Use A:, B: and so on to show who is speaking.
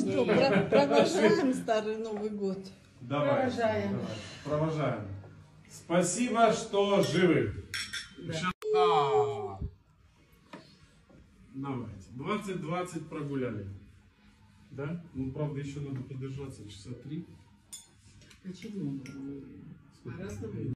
A: что, провожаем Старый Новый год.
B: Давай. Провожаем. Спасибо, что живы. Да. Давайте. 20-20 прогуляли. Да? Ну, правда, еще надо подержаться часа 3.
C: Почему?